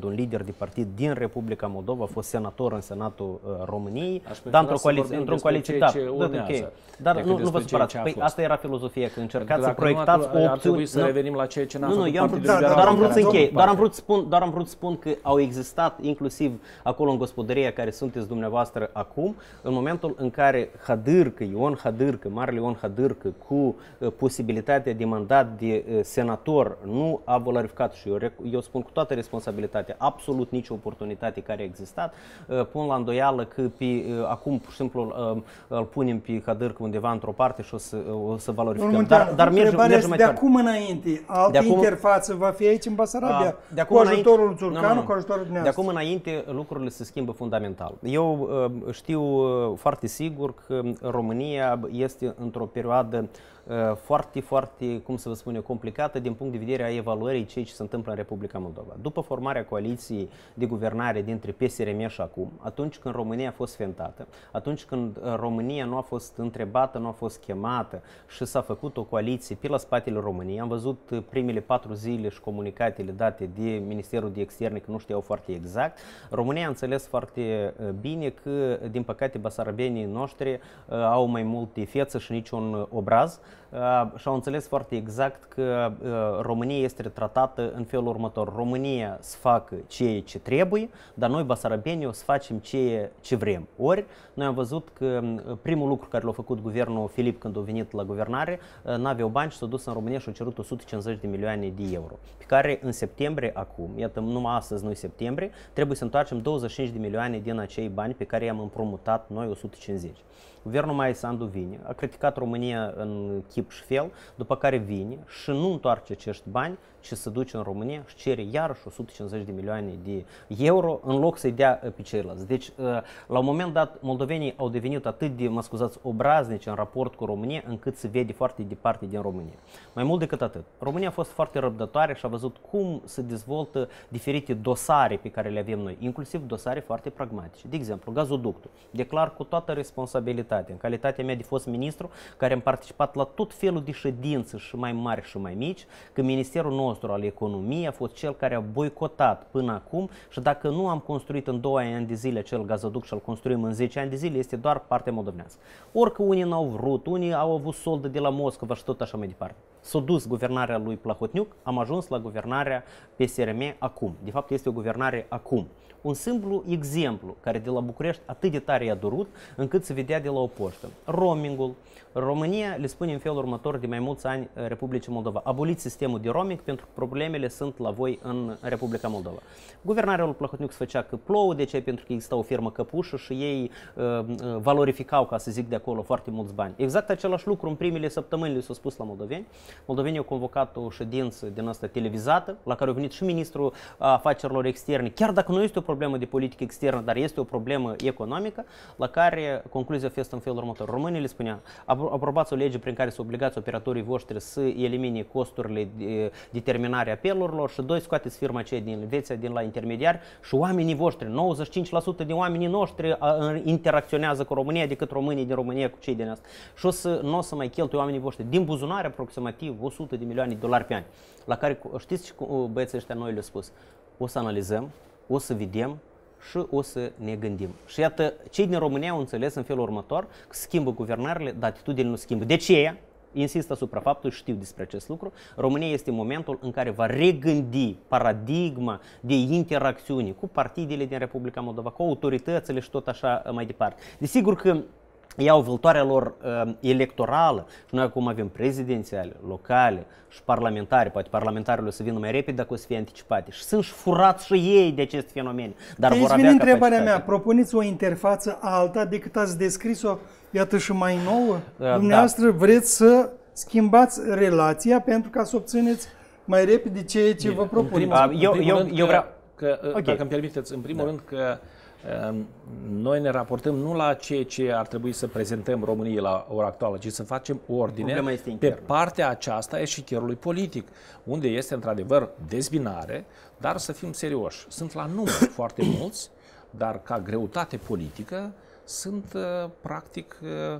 când un lider de partid din Republica Moldova a fost senator în Senatul uh, României, Aș dar într-o prefera să coaliție, vorbim într-o despre coaliție, ceea da, ce da, urmează, ok. Dar decât nu, nu vă despre supărați. ceea ce a Păi fost. asta era filozofia, că încercați să Dacă nu, proiectați atunci o ar trebui opțiune. să revenim la ceea ce n-a Nu, nu, făcut eu am Partidul vrut, Da, Liberal da, doar am vrut să domnul închei, doar am Pate. vrut, să spun, doar am vrut să spun că au existat inclusiv acolo în gospodăria care sunteți dumneavoastră acum, în momentul în care Hădârcă, Ion Hădârcă, Marele Ion Hădârcă, cu uh, posibilitatea de mandat de uh, senator, nu a valorificat și eu, rec- eu spun cu toată responsabilitatea, absolut nicio oportunitate care a existat, uh, pun la îndoială că pe, uh, acum pur și simplu uh, îl punem pe Hădârcă undeva într-o parte și o să, uh, o să valorificăm. Domnul Dar, Munteanu, dar mergem, întrebarea mergem este mai de departe. acum înainte, altă De acum- interfață va fi aici în Basarabia, A, de cu acum ajutorul înainte- Țurcanu, nu, nu, nu. cu ajutorul De dumneavoastră. acum înainte lucrurile se schimbă fundamental. Eu uh, știu uh, foarte sigur că România este într-o perioadă uh, foarte, foarte, cum să vă spun eu, complicată din punct de vedere a evaluării ceea ce se întâmplă în Republica Moldova. După formarea coaliției de guvernare dintre P S R M și acum, atunci când România a fost fentată, atunci când uh, România nu a fost întrebată, nu a fost chemată și s-a făcut o coaliție pe la spatele României, am văzut uh, primele patru zile și comunicatele date de Ministerul de Externe, că nu știau foarte exact. România a înțeles foarte uh, bine că, din păcate, basarabenii noștri uh, au mai multe fețe și niciun uh, obraz uh, și au înțeles foarte exact că uh, România este tratată în felul următor. România să facă ceea ce trebuie, dar noi, basarabenii, o să facem ceea ce vrem. Ori, noi am văzut că uh, primul lucru care l-a făcut guvernul Filip când a venit la guvernare, uh, n-aveau bani și s-a dus în România și a cerut o sută cincizeci de milioane de euro, pe care în septembrie acum, iată, numai astăzi, nu septembrie, trebuie să întoarcem douăzeci și cinci de milioane din acei bani pe care i-am împrumutat noi o sută cincizeci. Guvernul Maia Sandu vine, a criticat România în chip și fel, după care vine și nu întoarce acești bani, ci se duce în România și cere iarăși o sută cincizeci de milioane de euro în loc să-i dea pe ceilalți. Deci, la un moment dat, moldovenii au devenit atât de, mă scuzați, obraznici în raport cu România, încât se vede foarte departe din România. Mai mult decât atât, România a fost foarte răbdătoare și a văzut cum se dezvoltă diferite dosare pe care le avem noi, inclusiv dosare foarte pragmatice. De exemplu, gazoductul. Declar cu toată responsabilitatea, în calitatea mea de fost ministru, care am participat la tot felul de ședințe și mai mari și mai mici, că Ministerul nostru al Economiei a fost cel care a boicotat până acum și dacă nu am construit în doi ani de zile acel gazoduct și îl construim în zece ani de zile, este doar partea moldovenească. Orică unii n-au vrut, unii au avut soldă de la Moscova și tot așa mai departe. S-a dus guvernarea lui Plahotniuc, am ajuns la guvernarea P S R M acum. De fapt, este o guvernare acum. Un simplu exemplu care de la București atât de tare i-a durut încât se vedea de la o poștă. Roamingul. România le spune în felul următor de mai mulți ani Republicii Moldova. Aboliți sistemul de roaming pentru că problemele sunt la voi în Republica Moldova. Guvernarea lui Plahotniuc se făcea că plouă, de ce? Pentru că exista o firmă căpușă și ei uh, valorificau, ca să zic de acolo, foarte mulți bani. Exact același lucru în primele săptămâni le s-a spus la moldoveni. Moldovenii au convocat o ședință din asta televizată, la care a venit și ministrul afacerilor externe, chiar dacă nu este o problemă de politică externă, dar este o problemă economică, la care concluzia a fost în felul următor. Românii le spunea, aprobați o lege prin care să obligați operatorii voștri să elimine costurile de, de terminare apelurilor și doi, scoateți firma aceea din Elveția, din la intermediari și oamenii voștri, nouăzeci și cinci la sută din oamenii noștri interacționează cu România decât românii din România cu cei din asta. Și o să, nu o să mai cheltuie oamenii voștri din buzunare aproximativ o sută de milioane de dolari pe an. La care, știți ce băieții ăștia noi le-au spus? O să analizăm, o să vedem și o să ne gândim. Și iată, cei din România au înțeles în felul următor că schimbă guvernările, dar atitudinile nu schimbă. De ce? Insist asupra faptului, știu despre acest lucru, România este momentul în care va regândi paradigma de interacțiune cu partidele din Republica Moldova, cu autoritățile și tot așa mai departe. Desigur că iau vâltoarea lor uh, electorală și noi acum avem prezidențiale, locale și parlamentare, poate parlamentarele o să vină mai repede dacă o să fie anticipate și sunt și furați și ei de acest fenomen, dar Deci vor vine avea întrebarea capacitate. mea, propuneți o interfață alta decât ați descris-o, iată și mai nouă? Da. Dumneavoastră vreți să schimbați relația pentru ca să obțineți mai repede ceea ce vă propuneți? În primul, Eu- în primul eu- rând eu că, vreau- că, Ok. dacă îmi permiteți, în primul Da. rând că um, noi ne raportăm nu la ceea ce ar trebui să prezentăm României la ora actuală, ci să facem ordine Problema este pe internă. partea aceasta a eșichierului politic, unde este într-adevăr dezbinare, dar să fim serioși. Sunt la număr foarte mulți, dar ca greutate politică sunt uh, practic uh,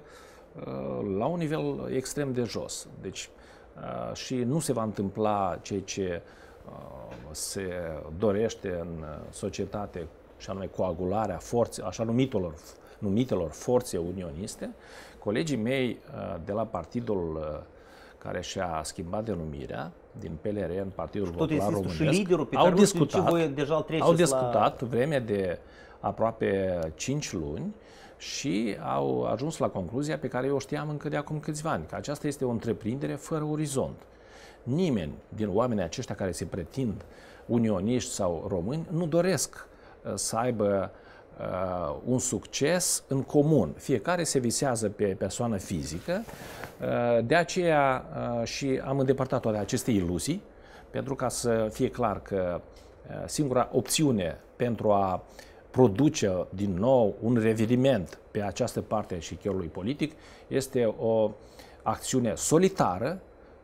uh, la un nivel extrem de jos. Deci, uh, și nu se va întâmpla ceea ce se dorește în societate, și anume coagularea forțe, așa numitelor, numitelor forțe unioniste, colegii mei de la partidul care și-a schimbat denumirea din P L R în Partidul Popular Românesc, au discutat, au discutat vreme de aproape cinci luni și au ajuns la concluzia pe care eu o știam încă de acum câțiva ani, că aceasta este o întreprindere fără orizont. Nimeni din oamenii aceștia care se pretind unioniști sau români nu doresc să aibă uh, un succes în comun. Fiecare se visează pe persoană fizică, uh, de aceea uh, și am îndepărtat toate aceste iluzii, pentru ca să fie clar că uh, singura opțiune pentru a produce din nou un reviriment pe această parte a șicherului politic este o acțiune solitară,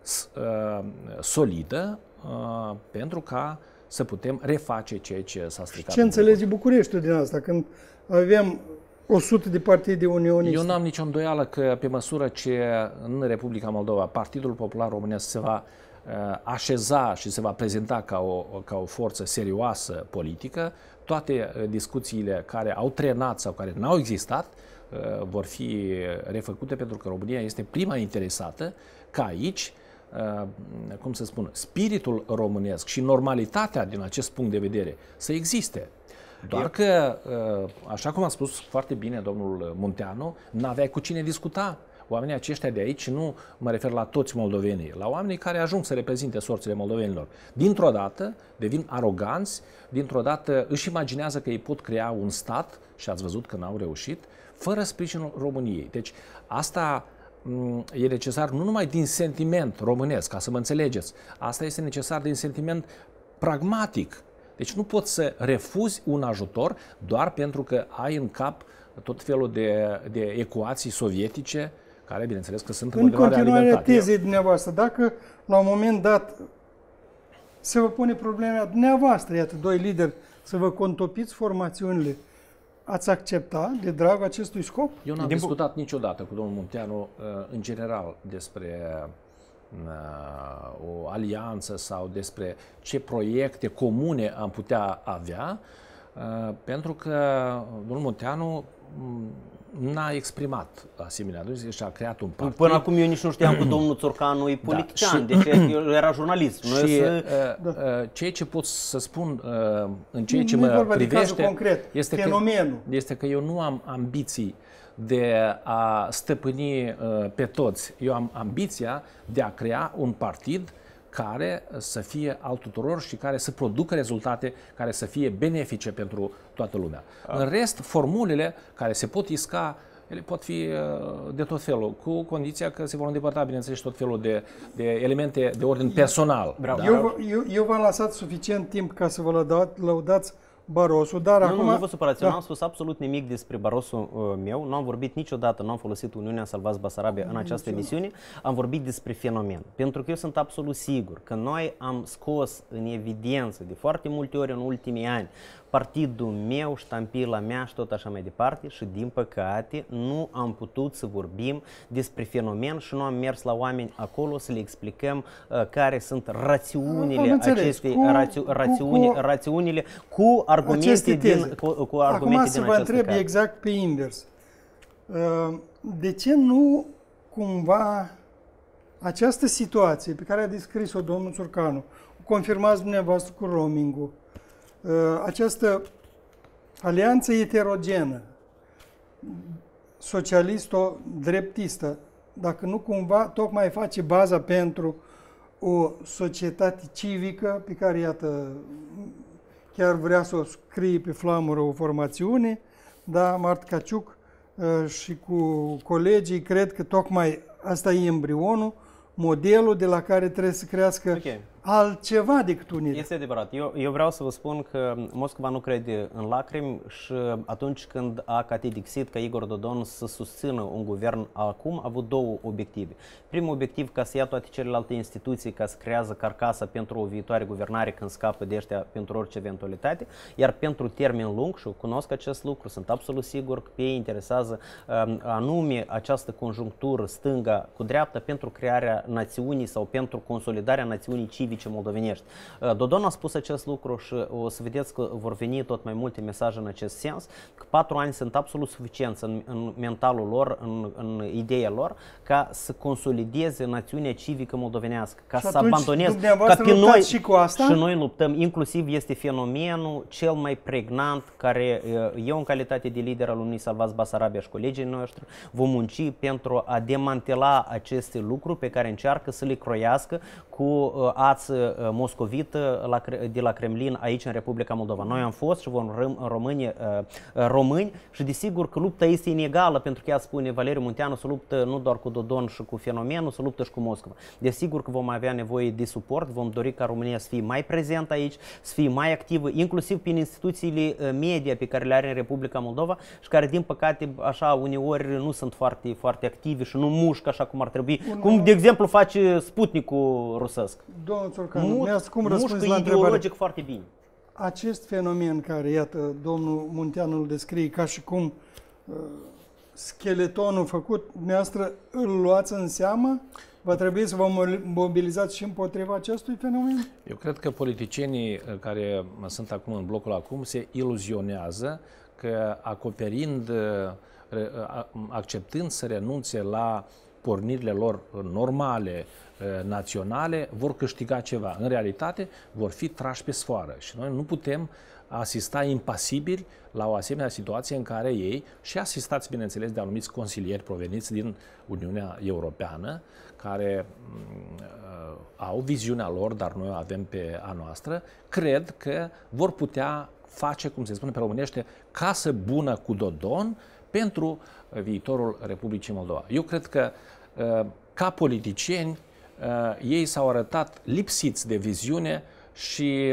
uh, solidă, uh, pentru ca să putem reface ceea ce s-a stricat. Ce înțelege Bucureștiul din asta, când avem o sută de partide unioniste? Eu n-am nicio îndoială că pe măsură ce în Republica Moldova Partidul Popular Românesc se va uh, așeza și se va prezenta ca o, ca o forță serioasă politică, toate uh, discuțiile care au trenat sau care n-au existat uh, vor fi refăcute, pentru că România este prima interesată ca aici, Uh, cum să spun, spiritul românesc și normalitatea din acest punct de vedere să existe. Doar că, uh, așa cum a spus foarte bine domnul Munteanu, n-aveai cu cine discuta. Oamenii aceștia de aici, nu mă refer la toți moldovenii, la oamenii care ajung să reprezinte sorțile moldovenilor. Dintr-o dată devin aroganți, dintr-o dată își imaginează că ei pot crea un stat, și ați văzut că n-au reușit, fără sprijinul României. Deci asta e necesar nu numai din sentiment românesc, ca să mă înțelegeți, asta este necesar din sentiment pragmatic. Deci nu poți să refuzi un ajutor doar pentru că ai în cap tot felul de, de ecuații sovietice, care, bineînțeles, că sunt în, în continuarea tezei dumneavoastră, dacă la un moment dat se vă pune problema dumneavoastră, iată, doi lideri, să vă contopiți formațiunile, ați accepta de dragul acestui scop? Eu n-am discutat niciodată cu domnul Munteanu în general despre o alianță sau despre ce proiecte comune am putea avea, pentru că domnul Munteanu n-a exprimat asemenea, și a creat un partid. Până acum eu nici nu știam că domnul Țurcanu e politician, da, deci eu era jurnalist. Și să... uh, ceea ce pot să spun uh, în ceea ce mă privește concret, este, fenomenul. Că, este că eu nu am ambiții de a stăpâni uh, pe toți. Eu am ambiția de a crea un partid care să fie al tuturor și care să producă rezultate care să fie benefice pentru toată lumea. A. În rest, formulele care se pot isca, ele pot fi de tot felul, cu condiția că se vor îndepărta, bineînțeles, tot felul de, de elemente de ordin personal. Da? Eu, eu, eu v-am lăsat suficient timp ca să vă lăudați, lăudați Barroso, dar nu, acum... Nu, nu vă supărați, da. Eu n-am spus absolut nimic despre Barroso uh, meu, nu am vorbit niciodată, nu am folosit Uniunea Salvați Basarabia în această emisiune, am vorbit despre fenomen. Pentru că eu sunt absolut sigur că noi am scos în evidență de foarte multe ori în ultimii ani partidul meu, ștampila mea și tot așa mai departe și din păcate nu am putut să vorbim despre fenomen și nu am mers la oameni acolo să le explicăm uh, care sunt rațiunile acestei, cu, rațiu, rațiuni, cu, rațiunile cu argumente din, cu, cu argumente Acum din să vă întreb carte. Exact pe invers. Uh, de ce nu cumva această situație pe care a descris-o domnul Țurcanu, confirmați dumneavoastră cu roaming-ul, această alianță heterogenă, socialisto-dreptistă, dacă nu cumva tocmai face baza pentru o societate civică pe care, iată, chiar vrea să o scrie pe flamură o formațiune, da, Mart Caciuc și cu colegii cred că tocmai asta e embrionul, modelul de la care trebuie să crească okay. altceva decât unirea. Este adevărat. Eu, eu vreau să vă spun că Moscova nu crede în lacrimi și atunci când a catedixit ca Igor Dodon să susțină un guvern acum, a avut două obiective. Primul obiectiv, ca să ia toate celelalte instituții, ca să creează carcasa pentru o viitoare guvernare când scapă de ăștia pentru orice eventualitate, iar pentru termen lung, și cunosc acest lucru, sunt absolut sigur că pe ei interesează um, anume această conjunctură stânga cu dreapta pentru crearea națiunii sau pentru consolidarea națiunii civice tipicii moldovenești. Dodon a spus acest lucru și o să vedeți că vor veni tot mai multe mesaje în acest sens, că patru ani sunt absolut suficienți în, în mentalul lor, în, în ideea lor, ca să consolideze națiunea civică moldovenească, ca să abandoneze, ca pe noi, și cu asta? Și noi luptăm, inclusiv este fenomenul cel mai pregnant care eu în calitate de lider al Uniunii Salvați Basarabia și colegii noștri vom munci pentru a demantela aceste lucruri pe care încearcă să le croiască cu ață moscovită de la Kremlin aici în Republica Moldova. Noi am fost și vom rămâne români și desigur că lupta este inegală, pentru că ea spune Valeriu Munteanu să luptă nu doar cu Dodon și cu fenomenul, să luptă și cu Moscova. Desigur că vom avea nevoie de suport, vom dori ca România să fie mai prezentă aici, să fie mai activă, inclusiv prin instituțiile media pe care le are în Republica Moldova și care din păcate așa uneori nu sunt foarte, foarte activi și nu mușcă așa cum ar trebui, un cum de exemplu face Sputnicul rusesc. Domnul Țurcanu, mi-ați cum răspuns mușcă la întrebare? ideologic foarte bine. Acest fenomen care, iată, domnul Munteanu îl descrie ca și cum uh, scheletonul făcut, dumneavoastră îl luați în seamă? Va trebui să vă mobilizați și împotriva acestui fenomen? Eu cred că politicienii care sunt acum în blocul acum se iluzionează că acoperind, acceptând să renunțe la pornirile lor normale, naționale, vor câștiga ceva. În realitate, vor fi trași pe sfoară și noi nu putem asista impasibili la o asemenea situație în care ei, și asistați, bineînțeles, de anumiți consilieri proveniți din Uniunea Europeană, care uh, au viziunea lor, dar noi o avem pe a noastră, cred că vor putea face, cum se spune pe românește, casă bună cu Dodon pentru viitorul Republicii Moldova. Eu cred că, uh, ca politicieni, uh, ei s-au arătat lipsiți de viziune și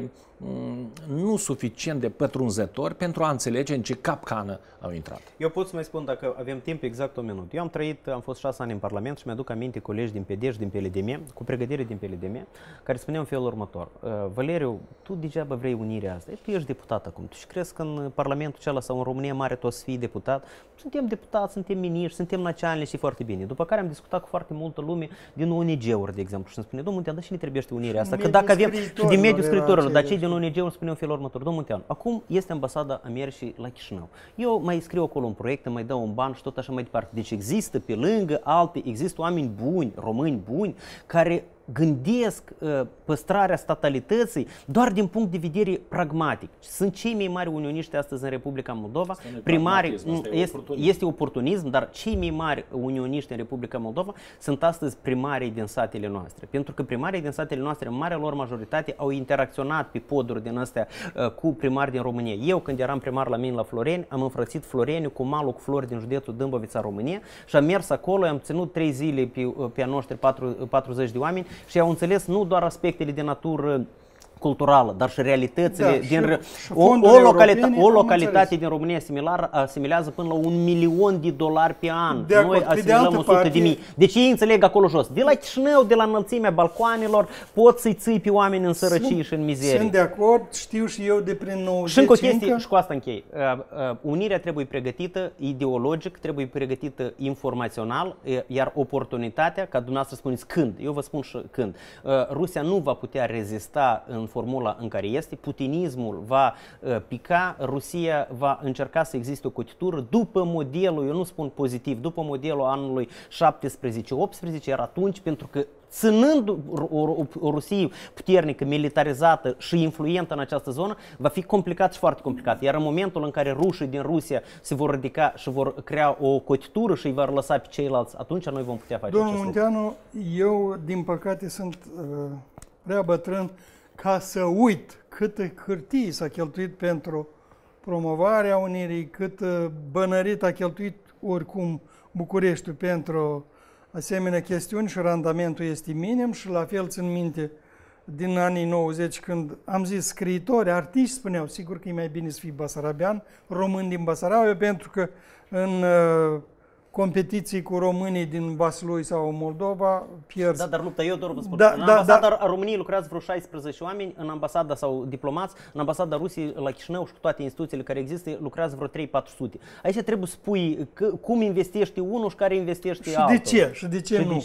nu suficient de pătrunzători pentru a înțelege în ce capcană au intrat. Eu pot să mai spun, dacă avem timp, exact un minut. Eu am trăit, am fost șase ani în Parlament și mi-aduc aminte colegi din P D și din P L D M, cu pregătire din P L D M, care spuneau în felul următor. Valeriu, tu degeaba vrei unirea asta. Tu ești deputat acum. Tu și crezi că în Parlamentul acela sau în România Mare tu o să fii deputat? Suntem deputați, suntem miniștri, suntem naționali și foarte bine. După care am discutat cu foarte multă lume din O N G-uri, de exemplu, și îmi spune, domnul Munteanu, dar și ne trebuie unirea asta? Că dacă avem și din mediul scriitorilor, dar cei din O N G-uri spune în felul următor, domnul Munteanu, acum este ambasada Americii la Chișinău. Eu mai scriu acolo un proiect, mai dau un ban și tot așa mai departe. Deci există pe lângă alte, există oameni buni, români buni, care gândesc uh, păstrarea statalității doar din punct de vedere pragmatic. Sunt cei mai mari unioniști astăzi în Republica Moldova. Primari, este, oportunism. este oportunism, dar cei mai mari unioniști în Republica Moldova sunt astăzi primarii din satele noastre. Pentru că primarii din satele noastre, în marea lor majoritate, au interacționat pe poduri din astea uh, cu primari din România. Eu, când eram primar la mine la Floreni, am înfrățit Floreniu cu malul cu flori din județul Dâmbovița, România, și am mers acolo, am ținut trei zile pe, pe a noștri patruzeci de oameni și au înțeles nu doar aspectele de natură culturală, dar și realitățile da, din și, și o, o, localita, o localitate înțeles. din România similar asimilează până la un milion de dolari pe an. De Noi asimilăm o sută de mii. Deci ei înțeleg acolo jos. De la Chișinău, de la înălțimea balcoanelor, pot să-i ții pe oameni în sărăcie și în mizerie. Sunt de acord, știu și eu de prin nouăzeci. Și încă o chestie, și cu asta închei. Uh, uh, unirea trebuie pregătită ideologic, trebuie pregătită informațional, iar oportunitatea, ca dumneavoastră spuneți când, eu vă spun și când, uh, Rusia nu va putea rezista în formula în care este, putinismul va uh, pica, Rusia va încerca să existe o cotitură după modelul, eu nu spun pozitiv, după modelul anului șaptesprezece optsprezece, iar atunci, pentru că ținând o, o, o Rusie puternică, militarizată și influentă în această zonă, va fi complicat și foarte complicat. Iar în momentul în care rușii din Rusia se vor ridica și vor crea o cotitură și îi vor lăsa pe ceilalți, atunci noi vom putea face Domnul acest Munteanu, lucru. eu, din păcate, sunt uh, prea bătrân ca să uit câte hârtii s-a cheltuit pentru promovarea unirii, cât uh, bănărit a cheltuit oricum Bucureștiul pentru asemenea chestiuni și randamentul este minim și la fel țin minte din anii nouăzeci când am zis scriitori, artiști spuneau sigur că e mai bine să fii basarabean, român din Basarabia, pentru că în uh, competiții cu românii din Vaslui sau Moldova pierzi. Da, dar lupta, eu doar vă spun, da, în da, ambasada da. a României lucrează vreo șaisprezece oameni, în ambasada sau diplomați, în ambasada Rusiei la Chișinău și cu toate instituțiile care există lucrează vreo trei patru sute. Aici trebuie să spui că, cum investește unul și care investește și altul. de ce? Și de ce și nu? De ce?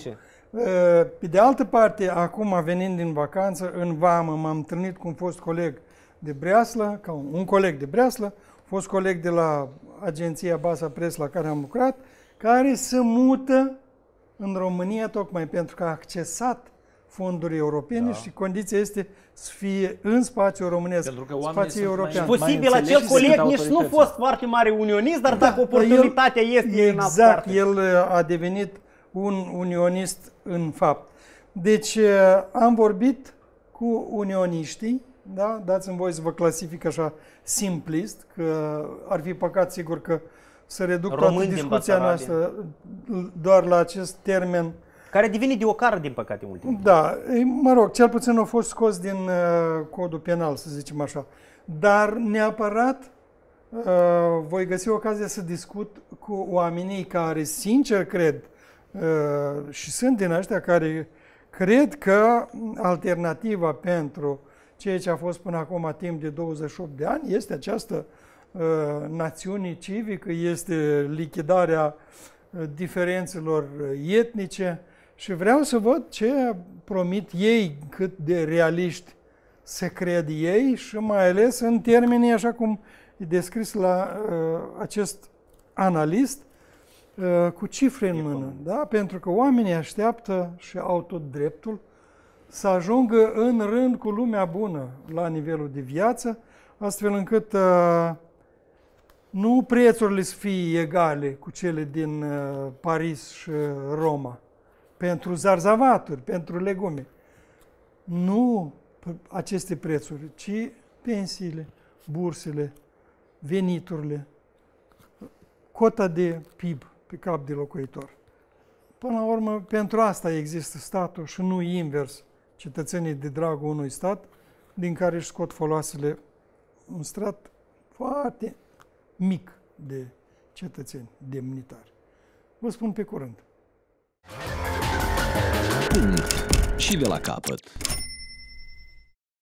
Pe de altă parte, acum venind din vacanță, în vamă m-am întâlnit cu un fost coleg de Breaslă, ca un, un coleg de Breaslă, fost coleg de la agenția Basa Press la care am lucrat, care se mută în România tocmai pentru că a accesat fonduri europene da. și condiția este să fie în spațiul românesc, pentru că spațiul european. Mai, posibil acel coleg nici nu fost foarte mare unionist, dar da, dacă oportunitatea el, este exact, în el a devenit un unionist în fapt. Deci am vorbit cu unioniștii, da? Dați-mi voie să vă clasific așa simplist, că ar fi păcat sigur că să reduc toată discuția noastră doar la acest termen. Care devine de ocară, din păcate, în ultimul. Da, mă rog, cel puțin a fost scos din uh, codul penal, să zicem așa. Dar neapărat uh, voi găsi ocazia să discut cu oamenii care sincer cred uh, și sunt din ăștia care cred că alternativa pentru ceea ce a fost până acum timp de douăzeci și opt de ani este această uh, națiune civică, este lichidarea uh, diferențelor etnice și vreau să văd ce promit ei, cât de realiști se cred ei și mai ales în termenii așa cum e descris la uh, acest analist uh, cu cifre în mână, da? Pentru că oamenii așteaptă și au tot dreptul să ajungă în rând cu lumea bună la nivelul de viață, astfel încât uh, nu prețurile să fie egale cu cele din uh, Paris și Roma, pentru zarzavaturi, pentru legume. Nu aceste prețuri, ci pensiile, bursele, veniturile, cota de P I B pe cap de locuitor. Până la urmă, pentru asta există statul și nu invers. Cetățenii de dragul unui stat, din care își scot foloasele un strat foarte mic de cetățeni demnitari. Vă spun pe curând. Punct. Și de la capăt.